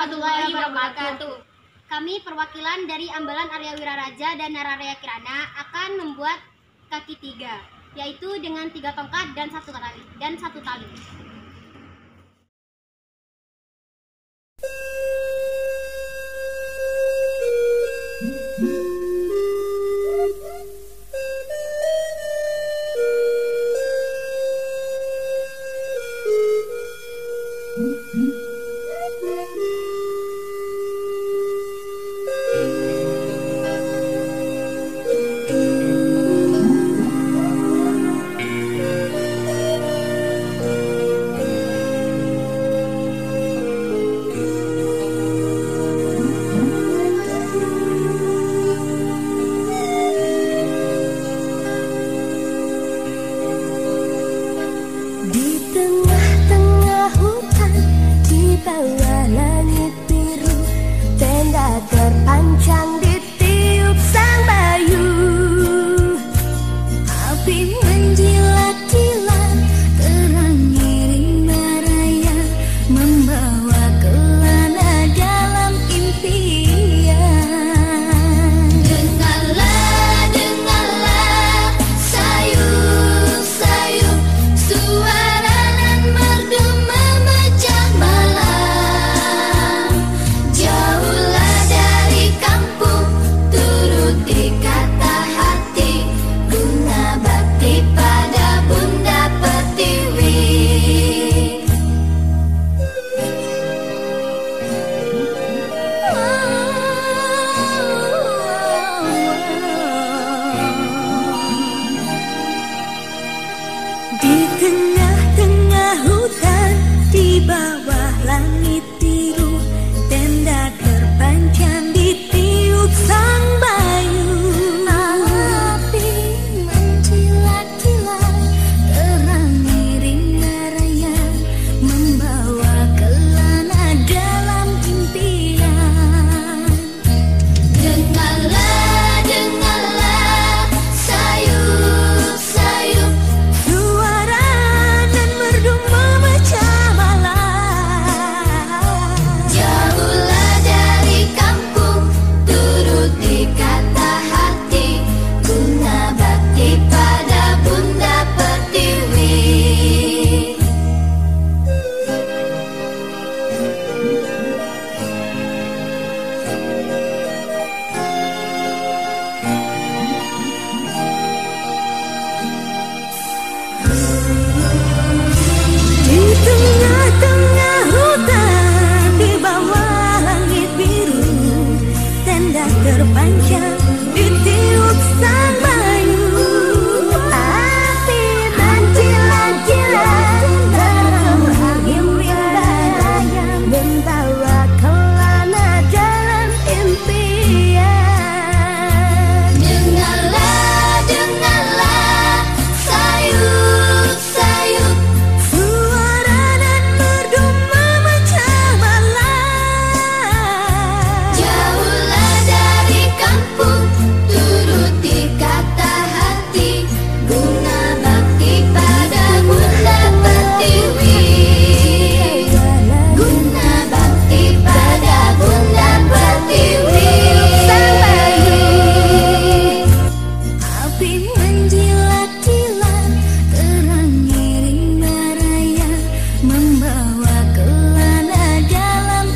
warahmatullahi wabarakatuh. Kami perwakilan dari Ambalan Arya Wiraraja dan Nararaya Kirana akan membuat kaki 3, yaitu dengan 3 tongkat dan 1 tali. Terpancang ditiup sang bayu, api menjilat-jilat, terang ngiring maraya, membawa kelana dalam impian. Dengarlah, dengarlah, sayup-sayup, suara nan merdu memecah malam. Jauhlah kampung, turuti kata hati, guna bakti pada Bunda Pertiwi. Di tengah-tengah hutan, di bawah langit biru, tenda terpancang ditiup sang bayu, api menjilat-jilat, terang ngiring maraya, membawa kelana dalam impian. Dengarlah, dengarlah, sayup-sayup, suara nan merdu memecah malam. Jauhlah dari kampung, turuti kata hati, guna bakti pada Bunda Pertiwi. Di tengah-tengah hutan, di bawah langit biru, tenda terpancang ditiup sang bayu, api menjilat-jilat, terang angin rindaya, membawa kelana dalam impian. Dengarlah, dengarlah, sayup-sayup, suara nan merdu memecah malam. Jauhlah dari kampung, turuti kata hati, guna bakti pada Bunda Pertiwi. Guna bakti pada Bunda Pertiwi. Sang bayu, api menjilat-jilat, terang ngiring maraya, membawa kelana dalam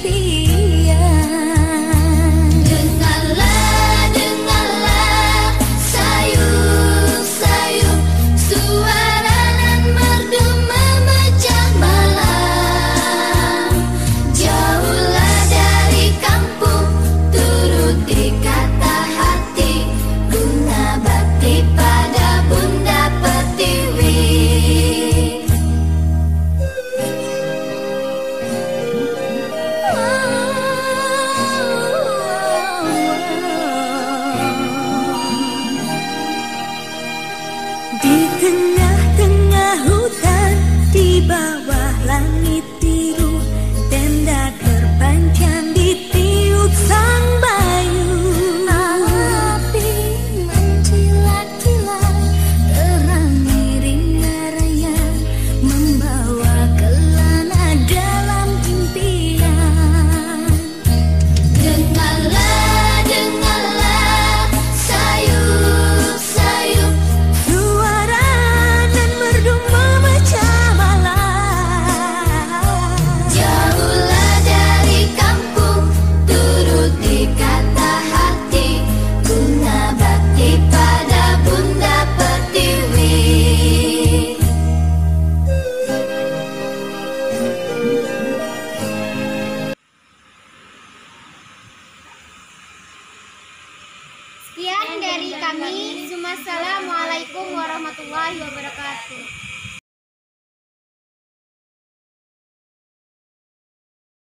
impian. Dengarlah, dengarlah, sayup-sayup, suara nan merdu memecah malam. Jauhlah dari kampung, turuti kata hati, guna bakti pada Bunda Pertiwi. Di tengah-tengah hutan, di bawah langit biru, tenda terpancang ditiup sang bayu, api menjilat-jilat, terang ngiring maraya, membawa kelana dalam impian. Sekian dari kami. Assalamualaikum warahmatullahi wabarakatuh.